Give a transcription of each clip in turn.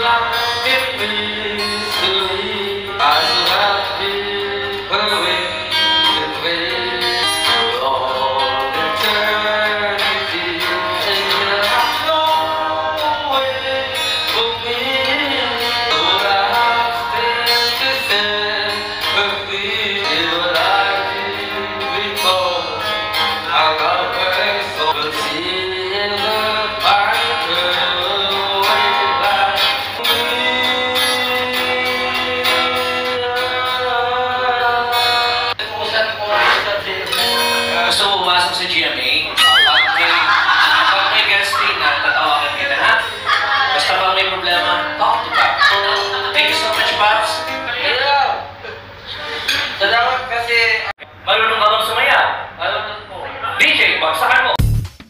Marunong ka bang sumaya? Marunong po. DJ, baksakan mo!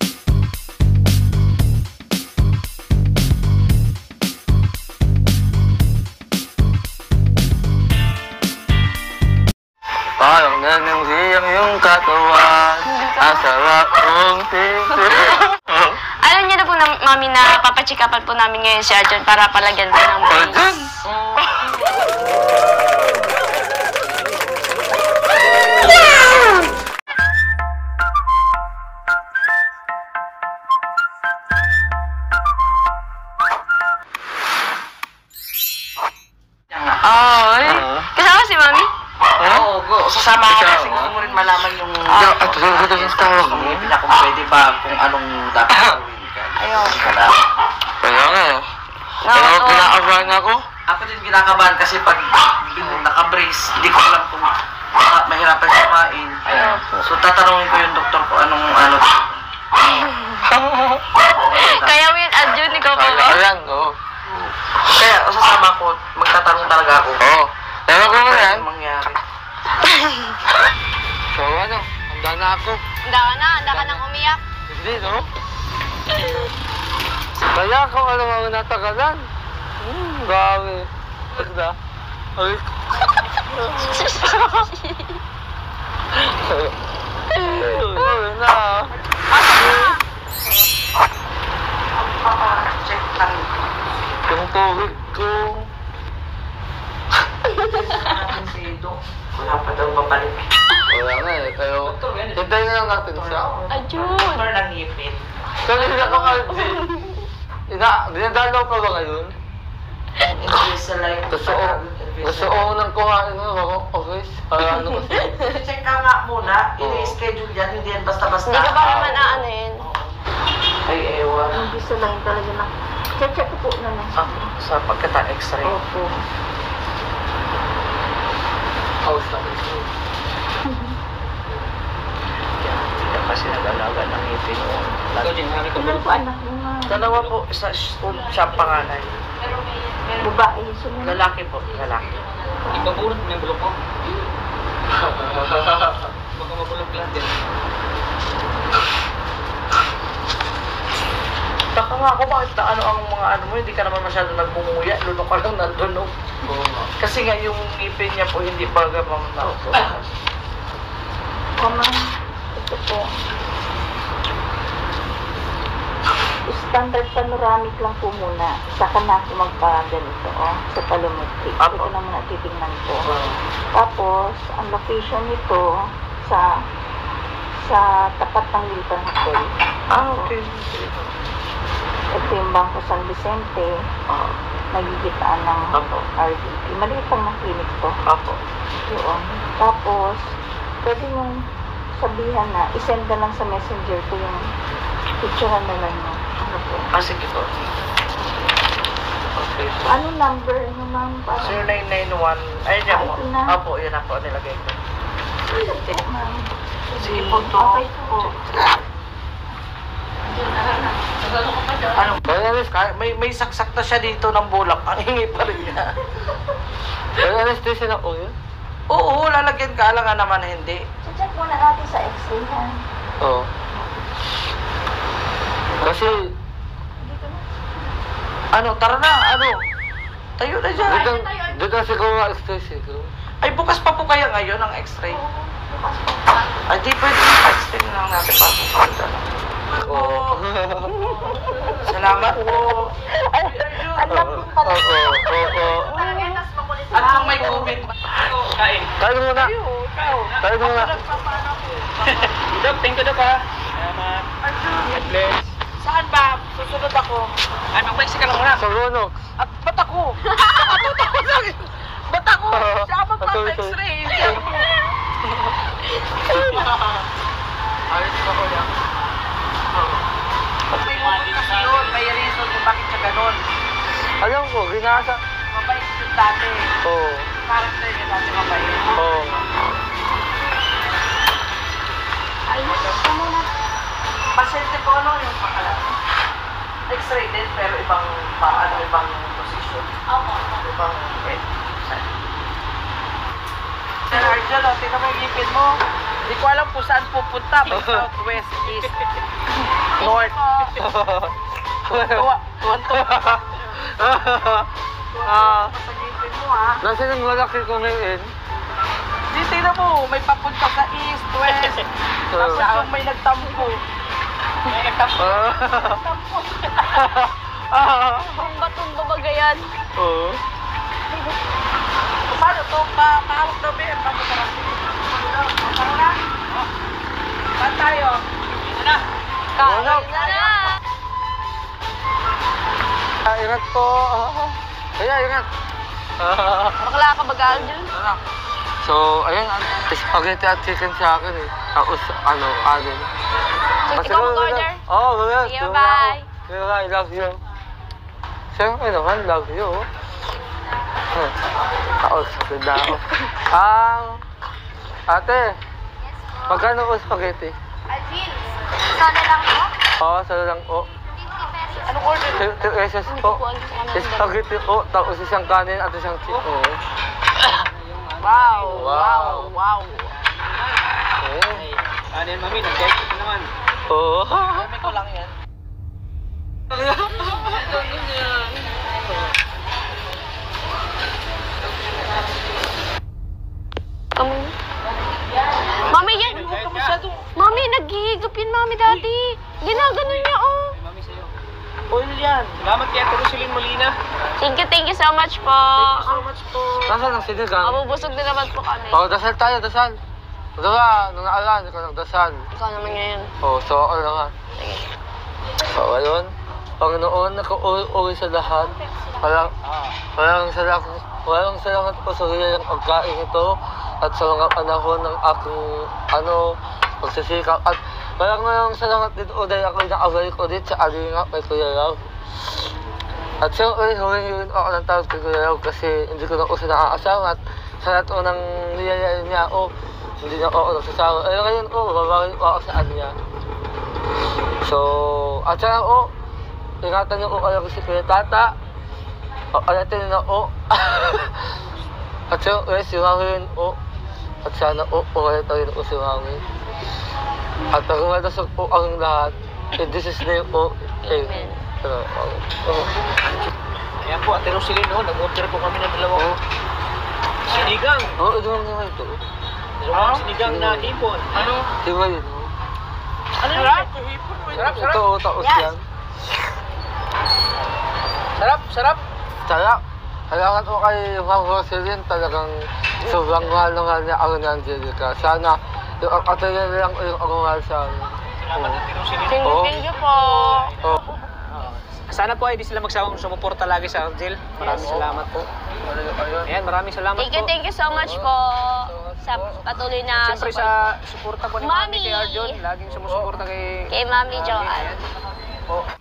Parang nananghiyang yung katawan, asarap kong sisi. Alam niyo na po, Mami, na papachikapan po namin ngayon si Arjun para palagyan po ng Arjun? Ay, kasama si Mami? Oo, sasama ako kasi gusto mo rin malaman yung... At ito yung tawag mo. Kung pwede ba kung anong dapat gawin ka. Ayun. Kaya nga eh. Kaya kinakabahan ako. Ako din kinakabahan kasi pag naka-brace, hindi ko alam kung mahirapan kumain. So tatanungin ko yung doktor ko anong ano. Kaya mo yun, Arjun, ikaw po. Ayan, oo. Kaya sasama ko, magtatanong talaga ako. Oo. Pero ko mo yan. Anong mangyari? So ano, handa na ako. Handa ka nang umiyak. Hindi, no? Kaya kung ano mga natagalan. Grabe. Pagda. Ay. Ay, na. Check lang. Yung tubig ko. Wala pa daw babalik. Wala nga eh, pero hintayin na lang natin siya. Arjun. Doktor ng ngipin. Kasi hindi ako kalbi. Dinadalaw pa ba ngayon? Invisalign. Gusto ko nang kuhain ng office. Para ano kasi. Check ka nga muna. I-schedule yan. Hindi yan basta-basta. Hindi ka ba naman aanin? Ay, ewan. Gusto lang talaga na. Check ko po naman. Sa pagkata-x-ray. Opo. House lang ito. Hindi ka kasi nag-alaga ng ngipin mo. Ilan po anak mo nga? Dalawa po, isa school, siya ang panganay. Babae, sunod. Lalaki po, lalaki. Ipabulot mo yung bulok ko. Baka mabulok lang din. Taka nga ako, bakit na ano ang mga ano mo, hindi ka naman masyado nagmumuya, lunok ka lang nandunok. Kasi nga yung ngipin niya po, hindi pa gamang na. Kamang, ito po. Standard panoramic lang po muna. Saka na ako magpa-ganito, sa palumuti. Ito na muna titingnan ko. Tapos, ang location nito sa tapat ng Hilton Hotel. Okay. Ito yung Bangko San Vicente. Nagigitaan ng RDP. Maliit lang ng clinic to. Yun. Tapos, pwede mong sabihan na, isend na lang sa messenger ko yung picturean na lang mo. Ano po? Sige po. Okay po. Ano number? Ano ma'am? 0991. Ayun yan po. Ito na. Opo, yan na po. Nilagay ko. Ma'am. Sige po to. Okay po. Ano? May saksak na siya dito ng bulak. Ang hingi pa rin niya. Pero anesthesia na po yun? Oo, lalagyan ka. Alam nga naman hindi. Check muna natin sa x-ray ha. Oo. Kasi, Dito na. Ano, tara na. Ano? Tayo na dyan. doon kasi ko nga anesthesia ko. Ay, bukas pa po kaya ngayon ang x-ray. Ay, di pwede x-ray na lang natin pa. Oo. Salamat po. lambing pala. Oo. At kung may COVID, Kain. Kain muna. ikaw. Kain muna. Dok, thank you, Dok, ha. Salamat. God bless. Saan ba? Susunod ako. Ay, mag-flexi ka lang muna. Sa Rono. At ba't ako? Nakatuto ko lang. Ba't ako? Siya magpa-x-ray. Ayos ako yan. May umot kasi yun. May reason kung bakit siya ganun. Alam ko, ginasa. Mabait yung dati. Oo. Character niya dati mabait. Oo. Ayos ka muna. Pasyente ko ano yung pakala. X-ray din pero ibang ibang position. Opo. Ibang head. Sir Arjel, tingnan mo yung ngipin mo. Hindi ko alam kung saan pupunta. May south, west, east, north. Tuwa. Sa ngipin mo ha. Nasa nang malaki ko ngayon. Di, tingnan mo. May papunta sa east, west. Tapos yung may nagtampo. Tumba-tumba bagayan. Oo. Paano to? Mahawak na ba yan? Paano sarap? Paano na? Saan tayo? Kain na na. Ingat po. Kaya, ingat. Bakla ka bagaan dyan. So, ayun, spaghetti at chicken sa akin eh. Tapos, kanin. Sige, ikaw mag-order. Oo, ganyan. Sige, bye. Sige, I love you. Siyempre naman, love you. Kausapin na ako. Ate, magkano po spaghetti? Alvin, sana lang po. Oo, salo lang po. 50 pesos. Anong order? 2 pesos po. Spaghetti po, tapos isang kanin at isang chicken. Wow, Wow. wow. Ano yan, mami? Nag-check ko naman. Oo. Kami ko lang yan. Mami, yan. Mami, naghihigop yun, Mami, Daddy. Ginaganon niya, oh. Mami, sa'yo. Oil yan. Salamat kay Ate Roselyn Molina. Thank you so much po. So much po. Nasaan ang sinigang? Mabubusog din naman po kami. Oo, dasal tayo, dasal. Diba, nung naalaan, hindi ko nagdasal. Ikaw naman ngayon. Oo, so ako na nga. So, ayun. Panginoon, nakauwi sa lahat. Walang salamat po sa ng pagkain ito at sa mga panahon ng aking pagsisikap. At walang salamat din dahil ako nakabalik ulit sa Alinga kay Kuya Love. At siyempre, huwag ako ng tawag kay Kuya Love kasi hindi ko na uso nakakasama at sa lahat ko ng niyayain niya hindi na ako nagsasama. Eh ngayon babawin ko ako sa Alinga. So, at sana ingatan niyo kayo si Kuya Tata. Alatin na At siyempre, si Mami at sana ulit rin si Mami. At pagmamasok po ang lahat. In Jesus' name Amen. Ayan po, Ate Roselyn, nag-order po kami ng dalawang sinigang. Oo, ito naman ito. Dalawang sinigang na hipon. Ano? Di ba yun? Ano Sarap. Sarap, sarap. Ito, taos yan. Sarap, sarap. Sarap. Kailangan ko kay Ma'am Roselyn talagang sobrang mahal na mahal niya ako ni Angelica. Sana yung katuloy lang yung ako mahal sa amin. Salamat, Ate Roselyn. Thank you po. Oo. Sana po ay di sila magsawang sumuporta lagi sa Argel. Maraming salamat po. Ayan, maraming salamat po. Thank you so much po sa patuloy na Siyempre support sa suporta po ni Mami. Mami kay Arjon. Laging sumusuporta kay kay Mami Joanne. po.